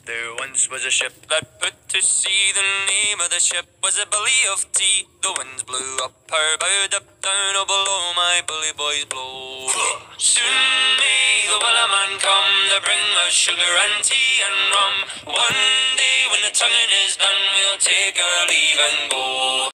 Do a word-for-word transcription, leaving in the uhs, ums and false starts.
There once was a ship that put to sea. The name of the ship was a Billy of Tea. The winds blew up her bow, up down, oh below my bully boys blow. Soon may the Wellerman come to bring us sugar and tea and rum. One day when the tonguing is done, we'll take our leave and go.